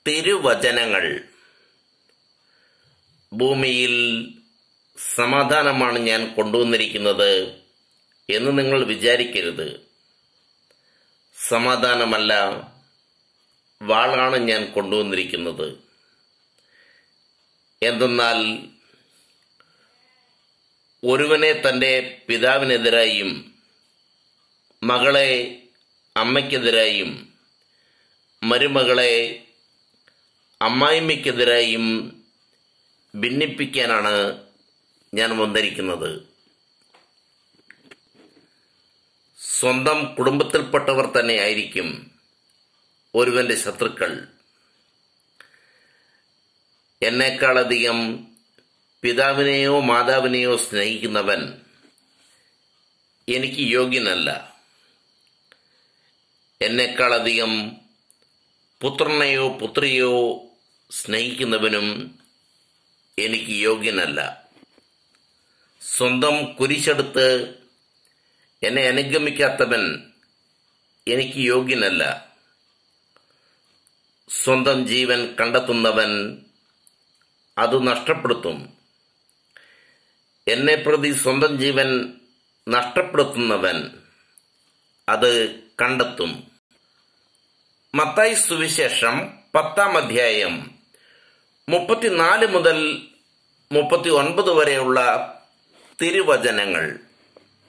തിരുവചനങ്ങൾ. ഭൂമിയിൽ സമാധാനമാണ് ഞാൻ കൊണ്ടുവന്നിരിക്കുന്നത് എന്ന് നിങ്ങൾ വിചാരിക്കരുത്. സമാധാനമല്ല, വാളാണ് ഞാൻ കൊണ്ടുവന്നിരിക്കുന്നത്. എന്തെന്നാൽ ഒരുവനെ തൻ്റെ പിതാവിനെതിരായും മകളെ അമ്മയ്ക്കെതിരായും മരുമകളെ അമ്മായിമ്മയ്ക്കെതിരായും ഭിന്നിപ്പിക്കാനാണ് ഞാൻ വന്നിരിക്കുന്നത്. സ്വന്തം കുടുംബത്തിൽപ്പെട്ടവർ തന്നെ ആയിരിക്കും ഒരുവന്റെ ശത്രുക്കൾ. എന്നെക്കാളധികം പിതാവിനെയോ മാതാവിനെയോ സ്നേഹിക്കുന്നവൻ എനിക്ക് യോഗ്യനല്ല. എന്നെക്കാളധികം പുത്രനെയോ പുത്രിയോ സ്നേഹിക്കുന്നവനും എനിക്ക് യോഗ്യനല്ല. സ്വന്തം കുരിശെടുത്ത് എന്നെ അനുഗമിക്കാത്തവൻ എനിക്ക് യോഗ്യനല്ല. സ്വന്തം ജീവൻ കണ്ടെത്തുന്നവൻ അത് നഷ്ടപ്പെടുത്തും. എന്നെ പ്രതി സ്വന്തം ജീവൻ നഷ്ടപ്പെടുത്തുന്നവൻ അത് കണ്ടെത്തും. മത്തായി സുവിശേഷം 10-ാം അധ്യായം 34 മുതൽ 39 വരെയുള്ള തിരുവചനങ്ങൾ.